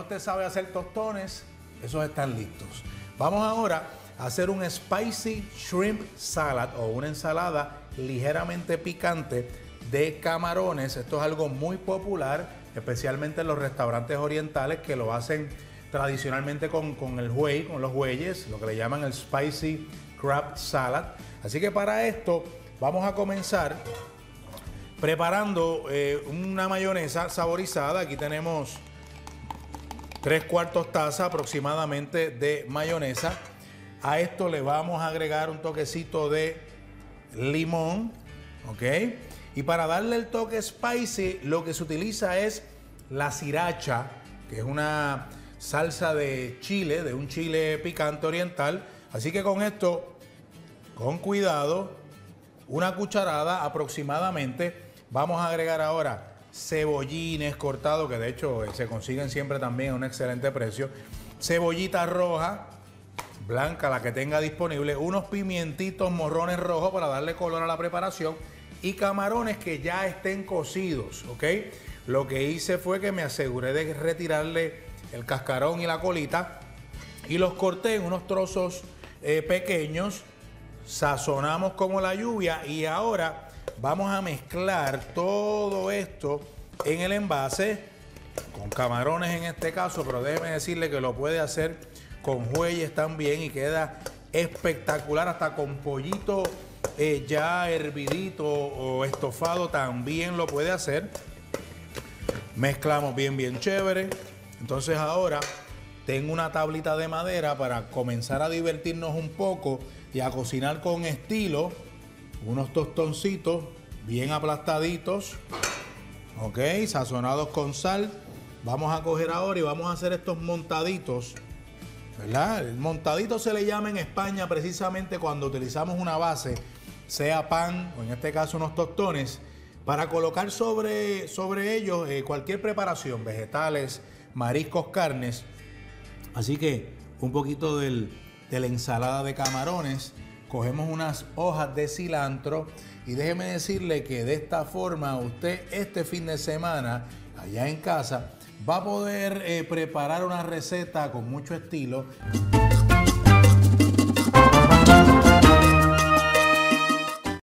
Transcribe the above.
te sabe hacer tostones, esos están listos. Vamos ahora a hacer un spicy shrimp salad o una ensalada ligeramente picante de camarones. Esto es algo muy popular, especialmente en los restaurantes orientales que lo hacen tradicionalmente con los bueyes, lo que le llaman el spicy crab salad. Así que para esto vamos a comenzar preparando una mayonesa saborizada. Aquí tenemos 3/4 taza aproximadamente de mayonesa. A esto le vamos a agregar un toquecito de limón, ¿ok? Y para darle el toque spicy, lo que se utiliza es la sriracha, que es una salsa de chile, de un chile picante oriental. Así que con esto, con cuidado, una cucharada aproximadamente. Vamos a agregar ahora cebollines cortados, que de hecho se consiguen siempre también a un excelente precio. Cebollita roja, blanca, la que tenga disponible. Unos pimientitos morrones rojos para darle color a la preparación. Y camarones que ya estén cocidos, ¿ok? Lo que hice fue que me aseguré de retirarle el cascarón y la colita y los corté en unos trozos pequeños. Sazonamos como la lluvia y ahora vamos a mezclar todo esto en el envase con camarones en este caso, pero déjeme decirle que lo puede hacer con bueyes también y queda espectacular, hasta con pollito ya hervidito o estofado también lo puede hacer. Mezclamos bien chévere. Entonces ahora tengo una tablita de madera para comenzar a divertirnos un poco y a cocinar con estilo. Unos tostoncitos bien aplastaditos, ok, sazonados con sal. Vamos a coger ahora y vamos a hacer estos montaditos, ¿verdad? El montadito se le llama en España precisamente cuando utilizamos una base, sea pan o en este caso unos tostones, para colocar sobre ellos cualquier preparación, vegetales, mariscos, carnes. Así que un poquito de la ensalada de camarones. Cogemos unas hojas de cilantro y déjeme decirle que de esta forma usted este fin de semana allá en casa va a poder preparar una receta con mucho estilo.